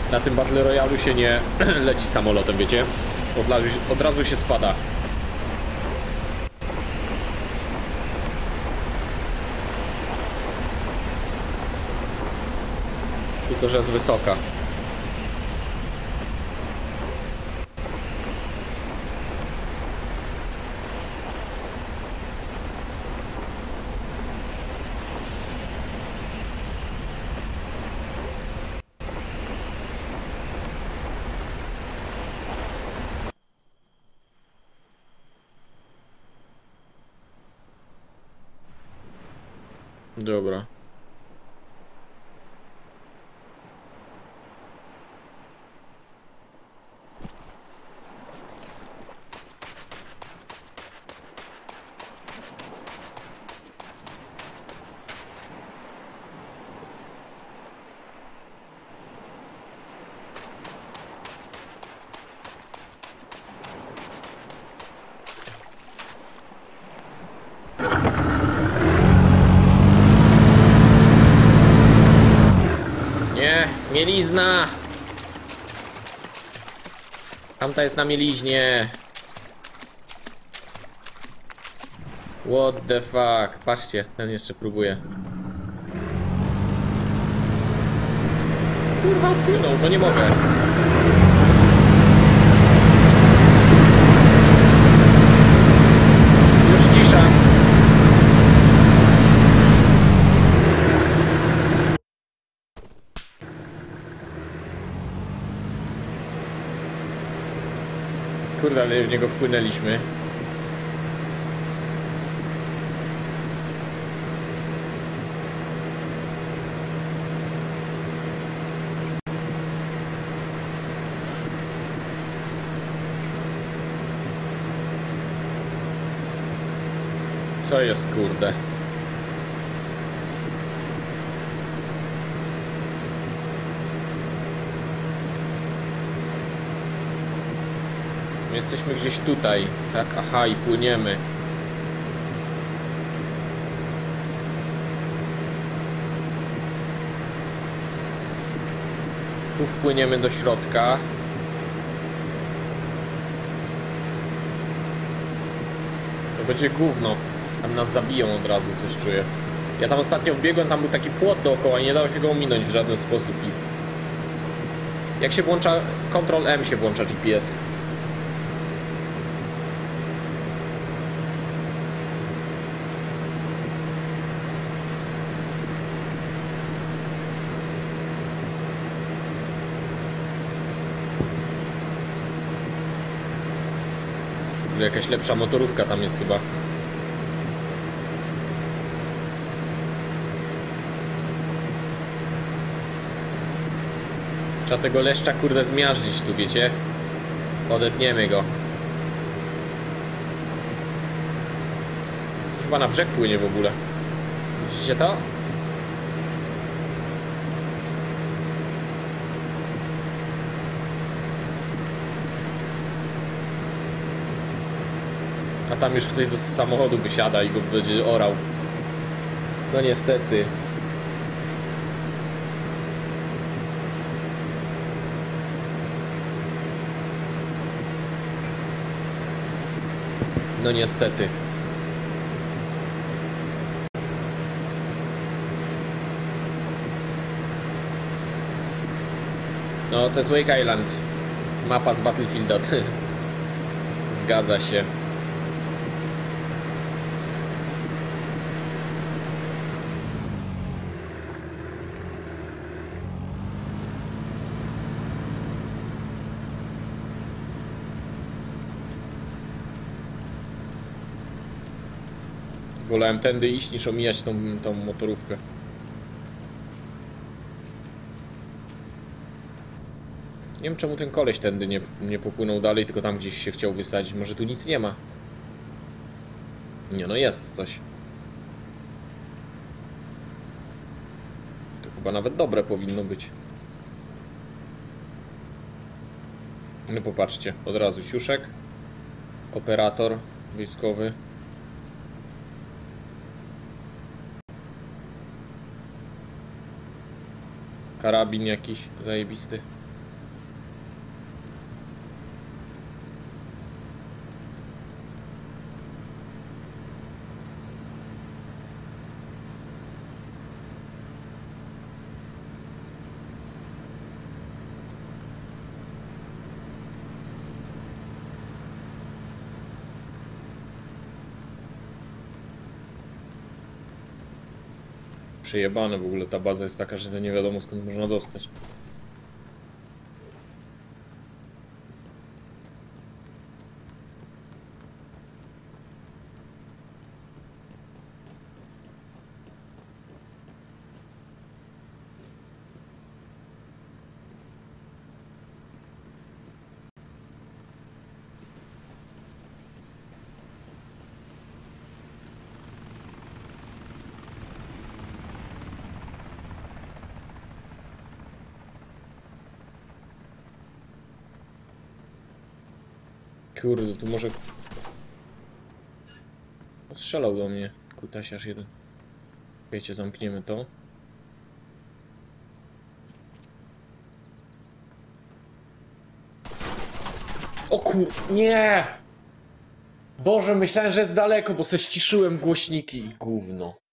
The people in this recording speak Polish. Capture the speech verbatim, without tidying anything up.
Na tym Battle Royalu się nie leci samolotem, wiecie? Od razu, od razu się spada. Tylko że jest wysoka. Dobra. Mielizna! Tamta jest na mieliźnie. What the fuck? Patrzcie, ten jeszcze próbuje. Kurwa, odpłynął, no nie mogę. Już cisza. Kurde, ale w niego wpłynęliśmy. Co jest, kurde? Jesteśmy gdzieś tutaj, tak? Aha, i płyniemy. Tu wpłyniemy do środka. To będzie gówno. Tam nas zabiją od razu, coś czuję. Ja tam ostatnio wbiegłem, tam był taki płot dookoła i nie dało się go ominąć w żaden sposób. I jak się włącza... kontrol M się włącza G P S. Jakaś lepsza motorówka tam jest chyba. Trzeba tego leszcza, kurde, zmiażdżyć tu, wiecie? Odetniemy go. Chyba na brzeg płynie w ogóle. Widzicie to? A tam już ktoś do samochodu wysiada i go będzie orał. No niestety. No niestety. No to jest Wake Island. Mapa z Battlefielda. Zgadza się. Wolałem tędy iść, niż omijać tą, tą motorówkę. Nie wiem, czemu ten koleś tędy nie, nie popłynął dalej, tylko tam gdzieś się chciał wysadzić. Może tu nic nie ma. Nie, no jest coś. To chyba nawet dobre powinno być. No popatrzcie, od razu siuszek. Operator wojskowy. Karabin jakiś zajebisty. Przejebane w ogóle, ta baza jest taka, że nie wiadomo skąd można dostać. Kurde, tu może... Strzelał do mnie, kutasiarz jeden. Wiecie, zamkniemy to. O kur... Nie! Boże, myślałem, że jest daleko, bo se ściszyłem głośniki i gówno.